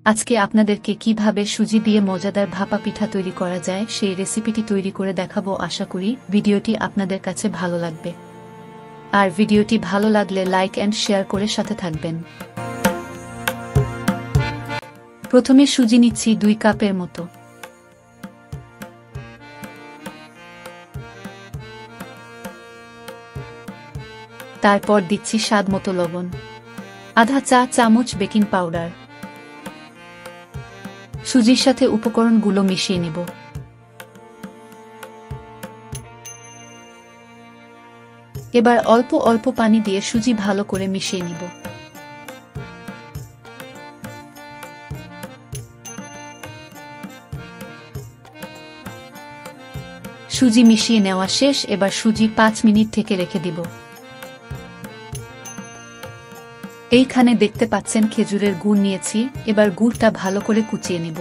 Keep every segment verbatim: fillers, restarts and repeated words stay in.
আজকে আপনাদেরকে কিভাবে সুজি দিয়ে মজাদার ভাপা পিঠা তৈরি করা যায় সেই রেসিপিটি তৈরি করে দেখাবো। আশা করি ভিডিওটি আপনাদের কাছে ভালো লাগবে। আর ভিডিওটি ভালো লাগলে লাইক এন্ড শেয়ার করে সাথে থাকবেন। প্রথমে সুজি নিচ্ছি দুই কাপের মতো। তারপর দিচ্ছি স্বাদ মতো লবণ, আধা চা চামচ বেকিং পাউডার। সুজির সাথে উপকরণগুলো মিশিয়ে নিব। এবার অল্প অল্প পানি দিয়ে সুজি ভালো করে মিশিয়ে নিব। সুজি মিশিয়ে নেওয়া শেষ। এবার সুজি পাঁচ মিনিট থেকে রেখে দিব। এইখানে দেখতে পাচ্ছেন খেজুরের গুড় নিয়েছি। এবার গুড়টা ভালো করে কুচিয়ে নিব।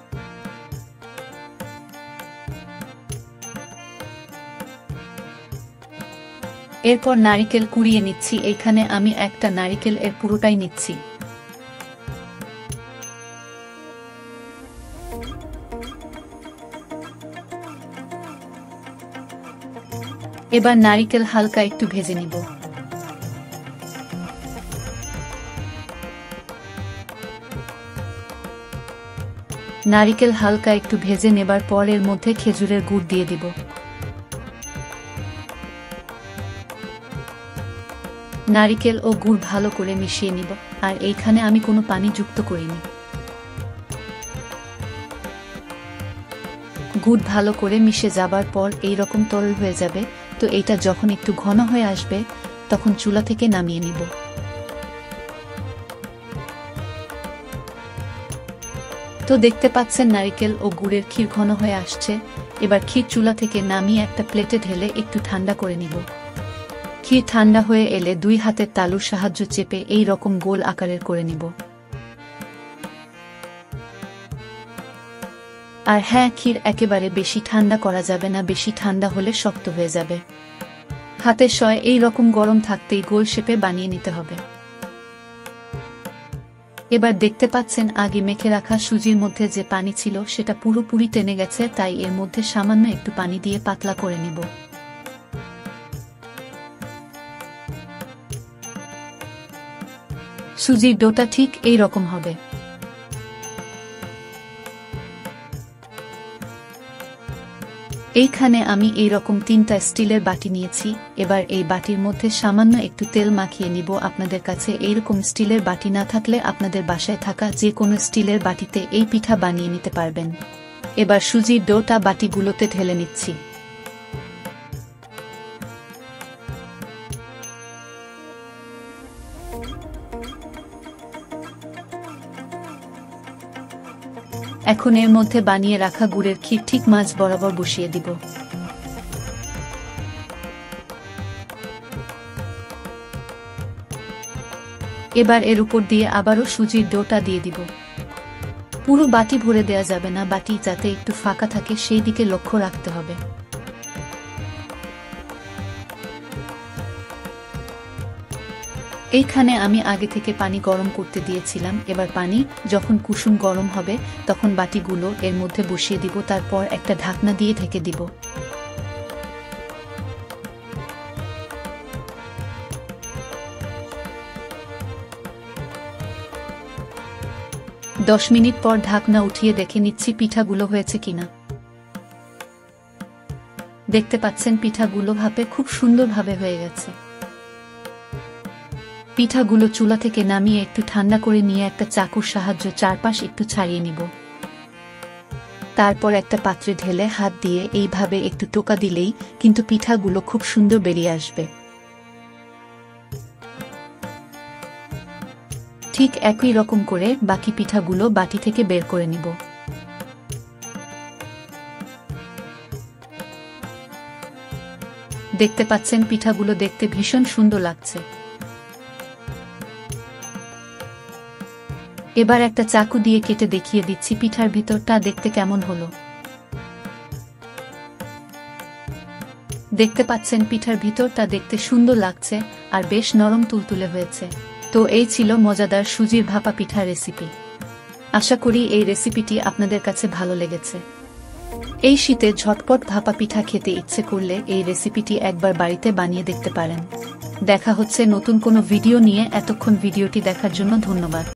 এরপর নারিকেল কুড়িয়ে নিচ্ছি। এইখানে আমি একটা নারিকেল এর পুরোটাই নিচ্ছি। এবার নারিকেল হালকা একটু ভেজে নিব। নারিকেল হালকা একটু ভেজে নেবার পর এর মধ্যে খেজুরের গুড় দিয়ে দিব। নারিকেল ও গুড় ভালো করে মিশিয়ে নিব। আর এইখানে আমি কোনো পানি যুক্ত করিনি। গুড় ভালো করে মিশে যাবার পর এই রকম তরল হয়ে যাবে। তো এইটা যখন একটু ঘন হয়ে আসবে তখন চুলা থেকে নামিয়ে নিব। তো দেখতে পাচ্ছেন নারিকেল ও গুড়ের ক্ষীর ঘন হয়ে আসছে। এবার ক্ষীর চুলা থেকে নামিয়ে একটা প্লেটে ঢেলে একটু ঠান্ডা করে নিব। ক্ষীর ঠান্ডা হয়ে এলে দুই হাতের তালুর সাহায্য চেপে এই রকম গোল আকারের করে নিব। আর হ্যাঁ, ক্ষীর একেবারে বেশি ঠান্ডা করা যাবে না, বেশি ঠান্ডা হলে শক্ত হয়ে যাবে। হাতের সয় এই রকম গরম থাকতেই গোল শেপে বানিয়ে নিতে হবে। এবার দেখতে পাচ্ছেন আগে মেখে রাখা সুজির মধ্যে যে পানি ছিল সেটা পুরোপুরি টেনে গেছে, তাই এর মধ্যে সামান্য একটু পানি দিয়ে পাতলা করে নিব। সুজির ডোটা ঠিক এই রকম হবে। এইখানে আমি এই রকম তিনটা স্টিলের বাটি নিয়েছি। এবার এই বাটির মধ্যে সামান্য একটু তেল মাখিয়ে নিব। আপনাদের কাছে এইরকম স্টিলের বাটি না থাকলে আপনাদের বাসায় থাকা যে কোনো স্টিলের বাটিতে এই পিঠা বানিয়ে নিতে পারবেন। এবার সুজির ডোটা বাটিগুলোতে ঢেলে নিচ্ছি। এখন এর মধ্যে বানিয়ে রাখা গুড়ের ক্ষীর ঠিক মাঝ বরাবর বসিয়ে দিব। এবার এর উপর দিয়ে আবারও সুজির ডোটা দিয়ে দিব। পুরো বাটি ভরে দেয়া যাবে না, বাটি যাতে একটু ফাঁকা থাকে সেই দিকে লক্ষ্য রাখতে হবে। এইখানে আমি আগে থেকে পানি গরম করতে দিয়েছিলাম। এবার পানি যখন কুসুম গরম হবে তখন বাটিগুলো এর মধ্যে বসিয়ে দিব। তারপর একটা ঢাকনা দিয়ে ঢেকে দিব। দশ মিনিট পর ঢাকনা উঠিয়ে দেখে নিচ্ছি পিঠাগুলো হয়েছে কিনা। দেখতে পাচ্ছেন পিঠাগুলো ভাপে খুব সুন্দরভাবে হয়ে গেছে। পিঠাগুলো চুলা থেকে নামিয়ে একটু ঠান্ডা করে নিয়ে একটা চাকুর সাহায্যে চারপাশ একটু ছাড়িয়ে নিব। তারপর একটা পাত্রে ঢেলে হাত দিয়ে এইভাবে একটু টোকা দিলেই কিন্তু পিঠাগুলো খুব সুন্দর বেরিয়ে আসবে। ঠিক একই রকম করে বাকি পিঠাগুলো বাটি থেকে বের করে নিব। দেখতে পাচ্ছেন পিঠাগুলো দেখতে ভীষণ সুন্দর লাগছে। এবার একটা চাকু দিয়ে কেটে দেখিয়ে দিচ্ছি পিঠার ভিতরটা দেখতে কেমন হলো। দেখতে পাচ্ছেন পিঠার ভিতরটা দেখতে সুন্দর লাগছে আর বেশ নরম তুলতুলে হয়েছে। তো এই ছিল মজাদার সুজির ভাপা পিঠা রেসিপি। আশা করি এই রেসিপিটি আপনাদের কাছে ভালো লেগেছে। এই শীতে ঝটপট ভাপা পিঠা খেতে ইচ্ছে করলে এই রেসিপিটি একবার বাড়িতে বানিয়ে দেখতে পারেন। দেখা হচ্ছে নতুন কোনো ভিডিও নিয়ে। এতক্ষণ ভিডিওটি দেখার জন্য ধন্যবাদ।